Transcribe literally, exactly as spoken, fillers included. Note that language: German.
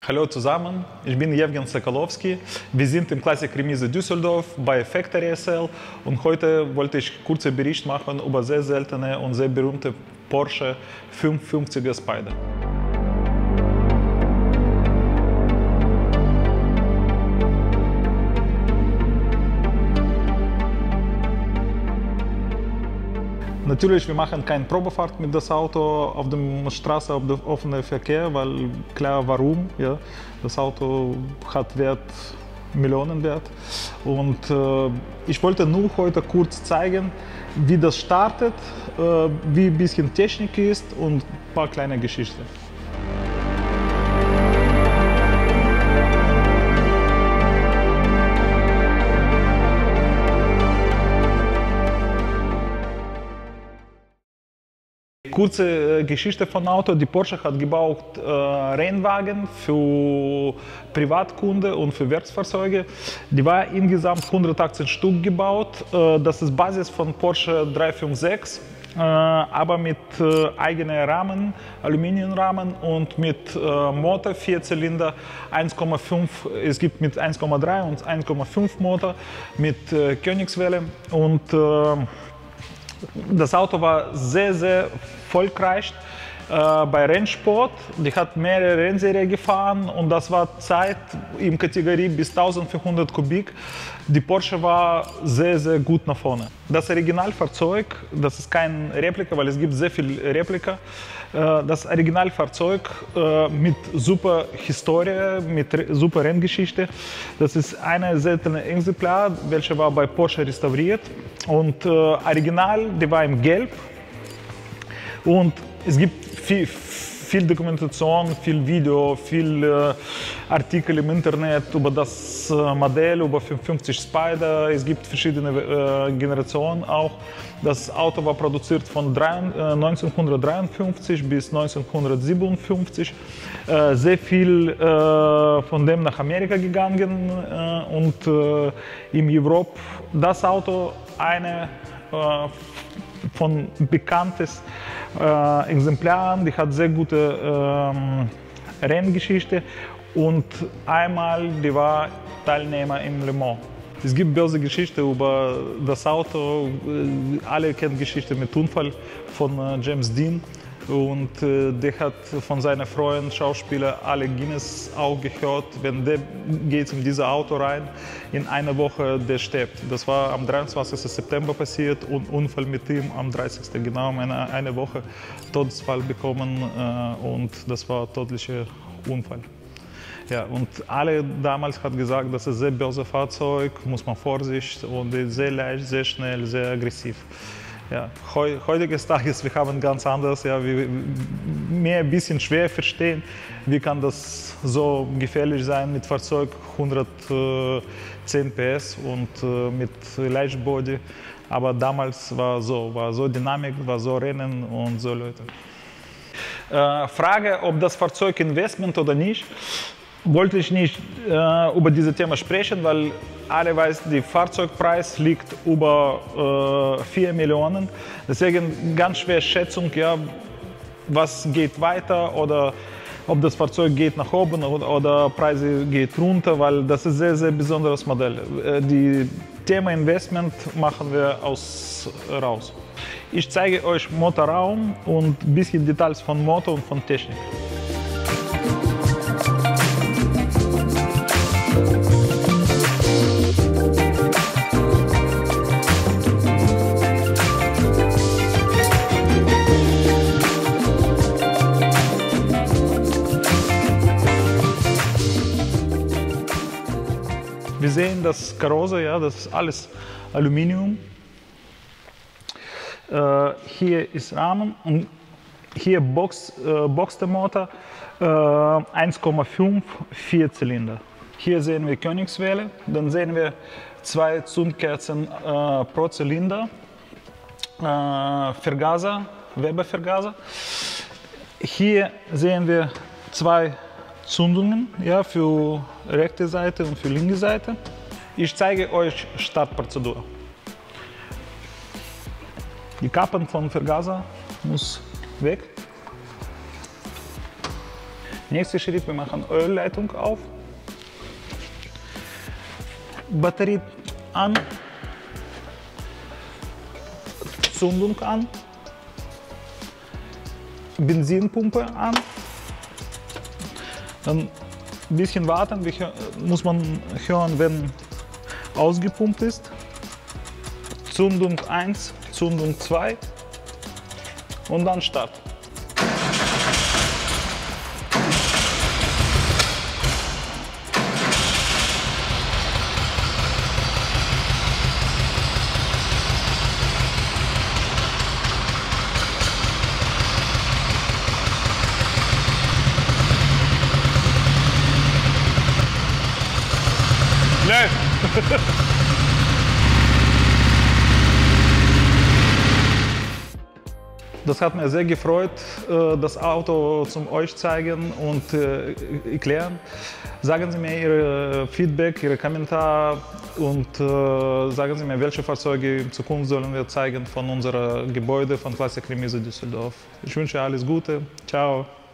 Hallo zusammen, ich bin Jewgen Sokolowski. Wir sind im Classic Remise Düsseldorf bei Factory S L und heute wollte ich kurzen Bericht machen über sehr seltene und sehr berühmte Porsche fünfhundertfünfziger Spider. Natürlich, wir machen keine Probefahrt mit das Auto auf der Straße, auf dem offenen Verkehr, weil klar, warum? Ja, das Auto hat Wert, Millionenwert. Und äh, ich wollte nur heute kurz zeigen, wie das startet, äh, wie ein bisschen Technik ist und ein paar kleine Geschichten. Kurze Geschichte von Auto. Die Porsche hat gebaut äh, Rennwagen für Privatkunden und für Werksfahrzeuge. Die war insgesamt hundertachtzehn Stück gebaut. Äh, das ist Basis von Porsche dreihundertsechsundsechzig, äh, aber mit äh, eigenen Rahmen, Aluminiumrahmen und mit äh, Motor, vier Zylinder, eins Komma fünf. Es gibt mit eins Komma drei und eins Komma fünf Motor mit äh, Königswelle und äh, das Auto war sehr, sehr erfolgreich äh, bei Rennsport. Die hat mehrere Rennserien gefahren und das war Zeit in Kategorie bis eintausendvierhundert Kubik. Die Porsche war sehr, sehr gut nach vorne. Das Originalfahrzeug, das ist kein Replika, weil es gibt sehr viele Replika. Äh, das Originalfahrzeug äh, mit super Historie, mit super Renngeschichte. Das ist eine seltene Exemplar, welche war bei Porsche restauriert. Und äh, Original, die war im Gelb. Und es gibt viel, viel Dokumentation, viel Video, viel äh, Artikel im Internet über das äh, Modell, über fünfhundertfünfzig Spider. Es gibt verschiedene äh, Generationen auch. Das Auto war produziert von neunzehnhundertdreiundfünfzig bis neunzehnhundertsiebenundfünfzig. Äh, sehr viel äh, von dem nach Amerika gegangen äh, und äh, in Europa. Das Auto eine äh, von bekanntes äh, Exemplaren, die hat sehr gute ähm, Renngeschichte und einmal die war Teilnehmer im Le Mans. Es gibt böse Geschichte über das Auto, alle kennen Geschichte mit Unfall von äh, James Dean. Und äh, der hat von seinen Freunden, Schauspielern, alle Guinness auch gehört, wenn der geht in dieses Auto rein, in einer Woche der stirbt. Das war am dreiundzwanzigsten September passiert und Unfall mit ihm am dreißigsten Genau, eine, eine Woche Todesfall bekommen äh, und das war ein tödlicher Unfall. Ja, und alle damals hat gesagt, das ist ein sehr böses Fahrzeug, muss man Vorsicht und sehr leicht, sehr schnell, sehr aggressiv. Ja, heu, heutiges Tages, wir haben ganz anders, ja, wir mehr ein bisschen schwer verstehen, wie kann das so gefährlich sein mit Fahrzeug hundertzehn P S und äh, mit Leichtbody. Aber damals war so, war so Dynamik, war so Rennen und so Leute. Äh, Frage, ob das Fahrzeug Investment oder nicht, wollte ich nicht äh, über dieses Thema sprechen, weil alle wissen, der Fahrzeugpreis liegt über äh, vier Millionen. Deswegen ganz schwer Schätzung, ja, was geht weiter oder ob das Fahrzeug geht nach oben oder, oder Preise geht runter, weil das ist ein sehr, sehr besonderes Modell. Äh, die Thema Investment machen wir aus, raus. Ich zeige euch Motorraum und ein bisschen Details von Motor und von Technik. Wir sehen das Karosse, ja, das ist alles Aluminium. Äh, hier ist Rahmen und hier Box, äh, Box der Motor, äh, eins Komma fünf, vier Zylinder. Hier sehen wir Königswelle, dann sehen wir zwei Zündkerzen äh, pro Zylinder, äh, Vergaser, Weber-Vergaser. Hier sehen wir zwei Zündungen, ja, für rechte Seite und für linke Seite. Ich zeige euch Startprozedur. Die Kappen vom Vergaser muss weg. Nächster Schritt, wir machen Ölleitung auf. Batterie an. Zündung an. Benzinpumpe an. Dann ein bisschen warten, muss man hören, wenn ausgepumpt ist. Zündung eins, Zündung zwei und dann Start. Das hat mir sehr gefreut, das Auto zum euch zeigen und erklären. Sagen Sie mir Ihr Feedback, Ihre Kommentare und sagen Sie mir, welche Fahrzeuge in Zukunft sollen wir zeigen von unserem Gebäude von Classic Remise Düsseldorf. Ich wünsche alles Gute. Ciao.